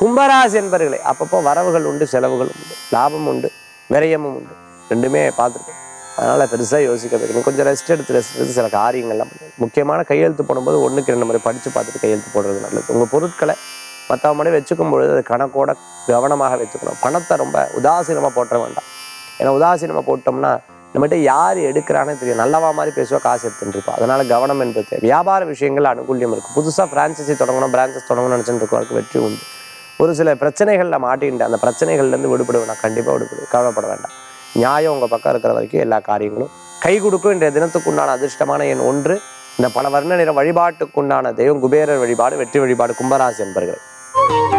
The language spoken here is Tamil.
கும்பராசி என்பர்களே, அப்பப்போ வரவுகள் உண்டு, செலவுகளும் உண்டு, லாபம் உண்டு, விரயமும் உண்டு, ரெண்டுமே பார்த்துருக்கோம். அதனால் பெருசாக யோசிக்க வைக்கணும். கொஞ்சம் ரெஸ்ட் எடுத்து சில காரியங்கள்லாம் பண்ணுவோம். முக்கியமான கையெழுத்து போடும்போது 1க்கு 2 முறை படித்து பார்த்துட்டு கையெழுத்து போடுறது நல்லது. உங்கள் பொருட்களை மற்றவங்க வச்சுக்கும் பொழுது அது கணக்கோட கவனமாக வச்சுக்கணும். பணத்தை ரொம்ப உதாசீனமாக போட்ட வேண்டாம். ஏன்னா உதாசீனமாக போட்டோம்னா நம்மகிட்ட யார் எடுக்கிறானே தெரியும். நல்லவா மாதிரி பேசுவா, காசு எடுத்துட்டு இருப்பா. அதனால கவனம் என்பது தேவை. வியாபார விஷயங்கள் அனுகூல்யம் இருக்குது. புதுசாக ஃப்ரான்ச்சைசி தொடங்கணும், பிரான்ச்சஸ் தொடங்கணும்னு நினச்சிட்டு இருக்கவங்களுக்கு வெற்றி உண்டு. ஒரு சில பிரச்சனைகளில் மாட்டிட்டு அந்த பிரச்சனைகள்லேருந்து விடுபடுவேன். நான் கண்டிப்பாக விடுபடுவேன், கவலைப்பட வேண்டாம். நியாயம் உங்கள் பக்கம் இருக்கிற வரைக்கும் எல்லா காரியங்களும் கை கொடுக்கும். இன்றைய தினத்துக்குண்டான அதிர்ஷ்டமான எண் 1. இந்த பல வர்ண நிற வழிபாட்டுக்குண்டான தெய்வம் குபேரர் வழிபாடு, வெற்றி வழிபாடு. கும்பராசி என்பர்களே.